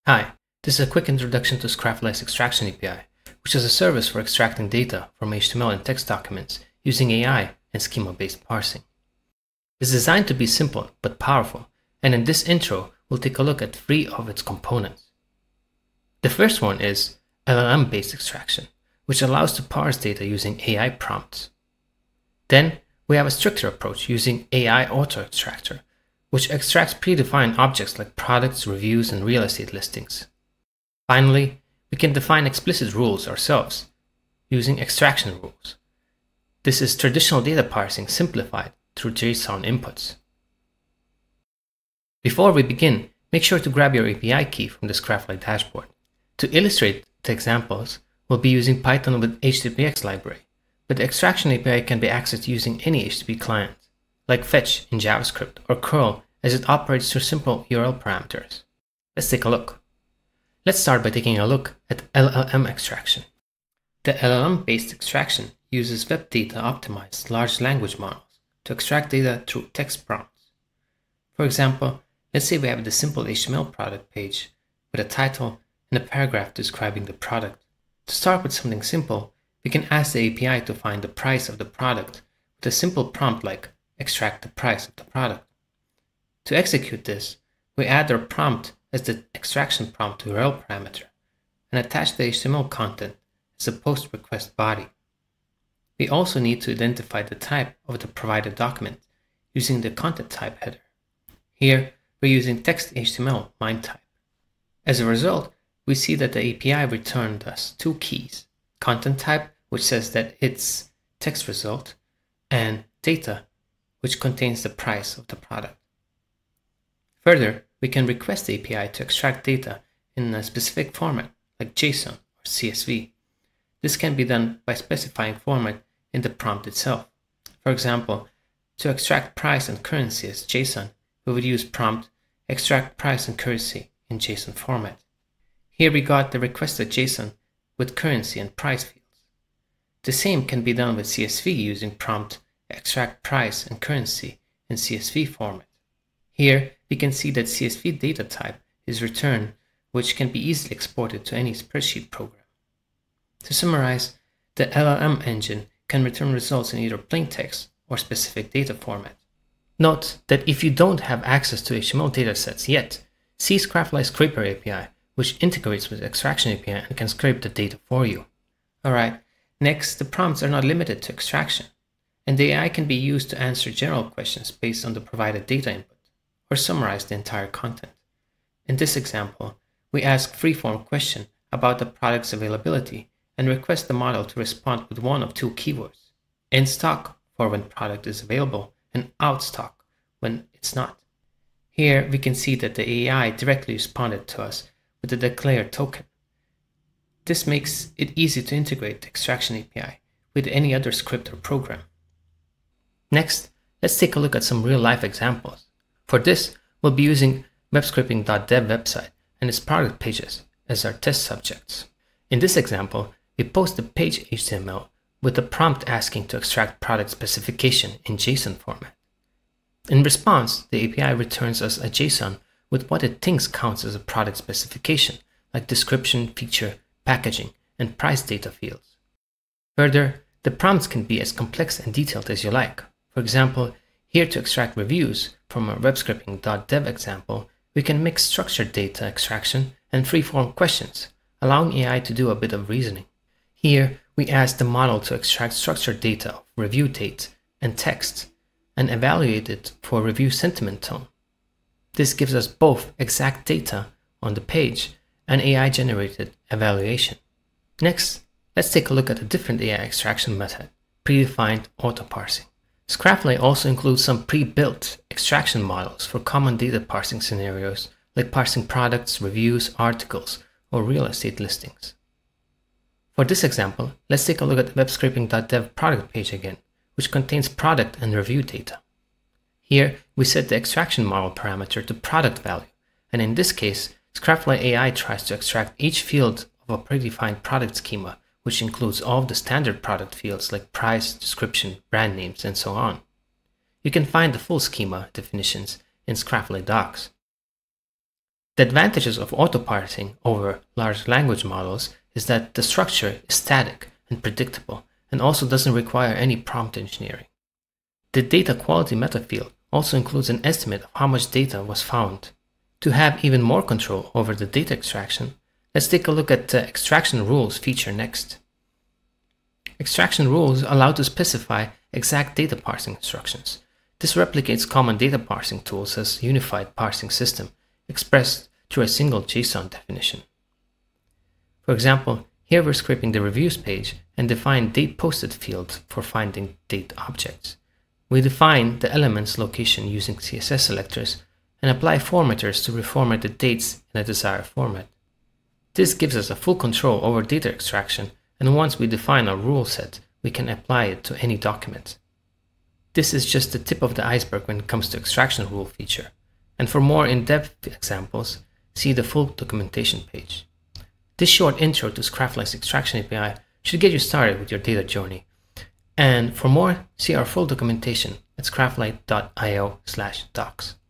Hi, this is a quick introduction to Scrapfly's Extraction API, which is a service for extracting data from HTML and text documents using AI and schema-based parsing. It's designed to be simple but powerful, and in this intro, we'll take a look at 3 of its components. The first one is LLM-based extraction, which allows to parse data using AI prompts. Then, we have a stricter approach using AI Auto Extractor, which extracts predefined objects like products, reviews, and real estate listings. Finally, we can define explicit rules ourselves using extraction rules. This is traditional data parsing simplified through JSON inputs. Before we begin, make sure to grab your API key from the Scrapfly dashboard. To illustrate the examples, we'll be using Python with HTTPX library, but the extraction API can be accessed using any HTTP client, like fetch in JavaScript or curl, as it operates through simple URL parameters. Let's take a look. Let's start by taking a look at LLM extraction. The LLM-based extraction uses web data optimized large language models to extract data through text prompts. For example, let's say we have the simple HTML product page with a title and a paragraph describing the product. To start with something simple, we can ask the API to find the price of the product with a simple prompt like extract the price of the product. To execute this, we add our prompt as the extraction prompt URL parameter and attach the HTML content as a post request body. We also need to identify the type of the provided document using the content type header. Here, we're using text HTML MIME type. As a result, we see that the API returned us 2 keys: content type, which says that it's text result, and data, which contains the price of the product. Further, we can request the API to extract data in a specific format, like JSON or CSV. This can be done by specifying format in the prompt itself. For example, to extract price and currency as JSON, we would use prompt extract price and currency in JSON format. Here we got the requested JSON with currency and price fields. The same can be done with CSV using prompt extract price and currency in CSV format. Here we can see that CSV data type is returned, which can be easily exported to any spreadsheet program. To summarize, the LLM engine can return results in either plain text or specific data format. Note that if you don't have access to HTML datasets yet, see Scrapfly Scraper API, which integrates with Extraction API and can scrape the data for you. Alright, next, the prompts are not limited to extraction, and the AI can be used to answer general questions based on the provided data input, or summarize the entire content. In this example, we ask free-form question about the product's availability and request the model to respond with one of 2 keywords: in stock for when product is available, and out stock when it's not. Here we can see that the AI directly responded to us with the declare token. This makes it easy to integrate the Extraction API with any other script or program. Next, let's take a look at some real-life examples. For this, we'll be using webscraping.dev website and its product pages as our test subjects. In this example, we post the page HTML with a prompt asking to extract product specification in JSON format. In response, the API returns us a JSON with what it thinks counts as a product specification, like description, feature, packaging, and price data fields. Further, the prompts can be as complex and detailed as you like. For example, here to extract reviews from our webscraping.dev example, we can mix structured data extraction and free-form questions, allowing AI to do a bit of reasoning. Here, we ask the model to extract structured data of review date and text and evaluate it for review sentiment tone. This gives us both exact data on the page and AI-generated evaluation. Next, let's take a look at a different AI extraction method, predefined auto parsing. Scrapfly also includes some pre-built extraction models for common data parsing scenarios, like parsing products, reviews, articles, or real estate listings. For this example, let's take a look at the webscraping.dev product page again, which contains product and review data. Here, we set the extraction model parameter to product value, and in this case, Scrapfly AI tries to extract each field of a predefined product schema, which includes all of the standard product fields like price, description, brand names, and so on. You can find the full schema definitions in Scrapfly docs. The advantages of auto-parsing over large language models is that the structure is static and predictable and also doesn't require any prompt engineering. The data quality meta field also includes an estimate of how much data was found. To have even more control over the data extraction, let's take a look at the extraction rules feature next. Extraction rules allow to specify exact data parsing instructions. This replicates common data parsing tools as a unified parsing system expressed through a single JSON definition. For example, here we're scraping the reviews page and define date posted field for finding date objects. We define the element's location using CSS selectors and apply formatters to reformat the dates in a desired format. This gives us a full control over data extraction, and once we define our rule set, we can apply it to any document. This is just the tip of the iceberg when it comes to extraction rule feature, and for more in-depth examples, see the full documentation page. This short intro to Scrapflight's Extraction API should get you started with your data journey. And for more, see our full documentation at scrapflight.io/docs.